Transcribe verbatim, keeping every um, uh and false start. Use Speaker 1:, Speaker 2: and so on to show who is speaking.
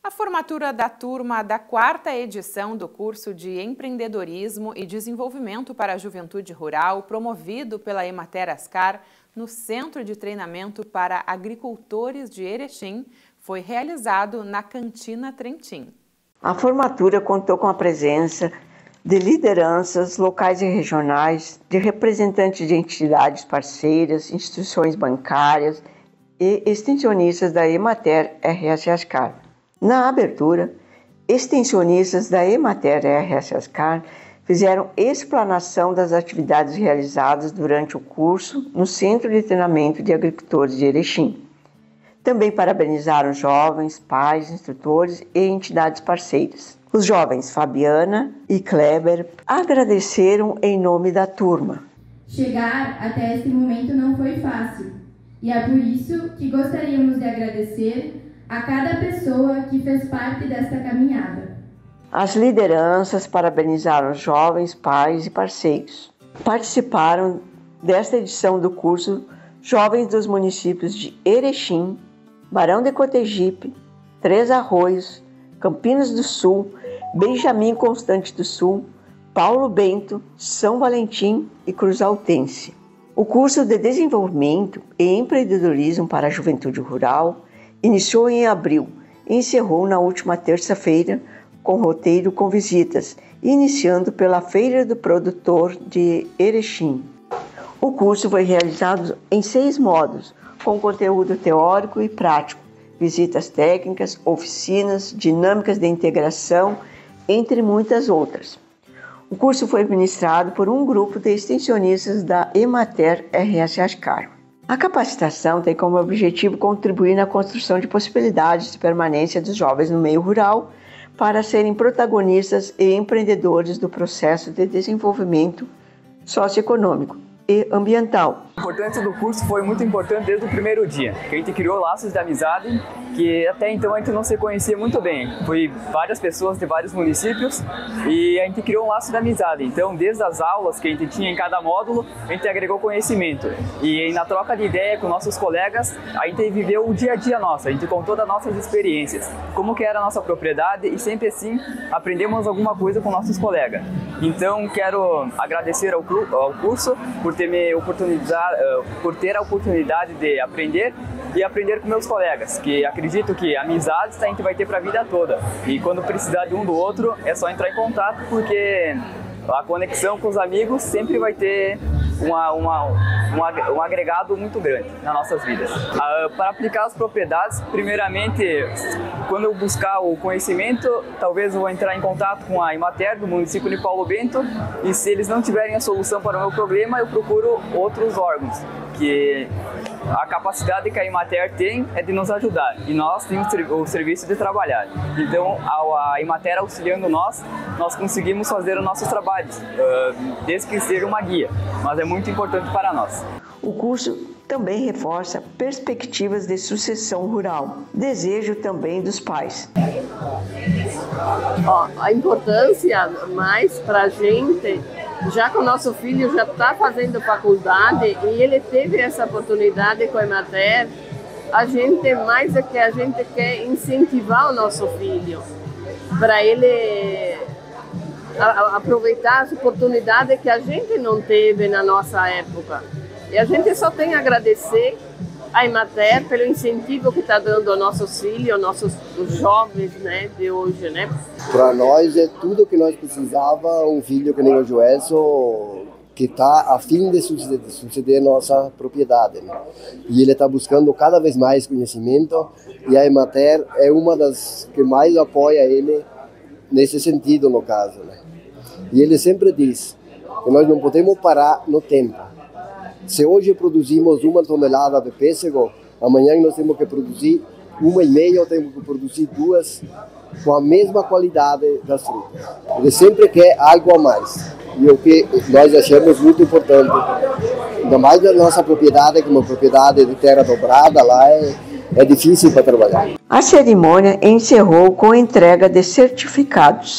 Speaker 1: A formatura da turma da quarta edição do curso de Empreendedorismo e Desenvolvimento para a Juventude Rural, promovido pela Emater Ascar, no Centro de Treinamento para Agricultores de Erechim, foi realizado na Cantina Trentin.
Speaker 2: A formatura contou com a presença de lideranças locais e regionais, de representantes de entidades parceiras, instituições bancárias e extensionistas da Emater R S Ascar. Na abertura, extensionistas da Emater R S Ascar fizeram explanação das atividades realizadas durante o curso no Centro de Treinamento de Agricultores de Erechim. Também parabenizaram jovens, pais, instrutores e entidades parceiras. Os jovens Fabiana e Kleber agradeceram em nome da turma.
Speaker 3: Chegar até este momento não foi fácil, e é por isso que gostaríamos de agradecer a cada pessoa que fez parte desta caminhada.
Speaker 2: As lideranças parabenizaram jovens, pais e parceiros. Participaram desta edição do curso jovens dos municípios de Erechim, Barão de Cotegipe, Três Arroios, Campinas do Sul, Benjamin Constante do Sul, Paulo Bento, São Valentim e Cruzaltense. O curso de Desenvolvimento e Empreendedorismo para a Juventude Rural iniciou em abril e encerrou na última terça-feira com roteiro com visitas, iniciando pela Feira do Produtor de Erechim. O curso foi realizado em seis módulos, com conteúdo teórico e prático, visitas técnicas, oficinas, dinâmicas de integração, entre muitas outras. O curso foi ministrado por um grupo de extensionistas da Emater R S Ascar. A capacitação tem como objetivo contribuir na construção de possibilidades de permanência dos jovens no meio rural para serem protagonistas e empreendedores do processo de desenvolvimento socioeconômico e ambiental.
Speaker 4: A importância do curso foi muito importante desde o primeiro dia, que a gente criou laços de amizade que até então a gente não se conhecia muito bem. Foi várias pessoas de vários municípios e a gente criou um laço de amizade. Então, desde as aulas que a gente tinha em cada módulo, a gente agregou conhecimento. E na troca de ideia com nossos colegas, a gente viveu o dia a dia nosso, a gente contou das nossas experiências, como que era a nossa propriedade e sempre assim aprendemos alguma coisa com nossos colegas. Então, quero agradecer ao, ao curso por ter me oportunidade, por ter a oportunidade de aprender e aprender com meus colegas, que acredito que amizades a gente vai ter para a vida toda. E quando precisar de um do outro, é só entrar em contato, porque a conexão com os amigos sempre vai ter uma, uma, uma, um agregado muito grande nas nossas vidas. Uh, para aplicar as propriedades, primeiramente, quando eu buscar o conhecimento, talvez eu vou entrar em contato com a Emater do município de Paulo Bento, e se eles não tiverem a solução para o meu problema, eu procuro outros órgãos, que a capacidade que a Emater tem é de nos ajudar, e nós temos o serviço de trabalhar. Então, a Emater auxiliando nós, nós conseguimos fazer os nossos trabalhos, uh, desde que seja uma guia, mas é muito importante para nós.
Speaker 2: O curso também reforça perspectivas de sucessão rural, desejo também dos pais.
Speaker 5: Ó, a importância mais para a gente, já que o nosso filho já está fazendo faculdade e ele teve essa oportunidade com a Emater, a gente, mais é que a gente quer incentivar o nosso filho, para ele a, aproveitar as oportunidades que a gente não teve na nossa época. E a gente só tem a agradecer a Emater pelo incentivo que está dando aos nossos filhos, aos nossos os jovens, né, de hoje, né?
Speaker 6: Para nós é tudo que nós precisava, um filho que nem o Joelson, que está a fim de suceder, de suceder nossa propriedade, né? E ele está buscando cada vez mais conhecimento, e a Emater é uma das que mais apoia ele nesse sentido, no caso, né? E ele sempre diz que nós não podemos parar no tempo. Se hoje produzimos uma tonelada de pêssego, amanhã nós temos que produzir uma e meia ou temos que produzir duas com a mesma qualidade das frutas. Ele sempre quer algo a mais. E o que nós achamos muito importante, ainda mais na nossa propriedade, que é uma propriedade de terra dobrada, lá é, é difícil para trabalhar.
Speaker 2: A cerimônia encerrou com a entrega de certificados.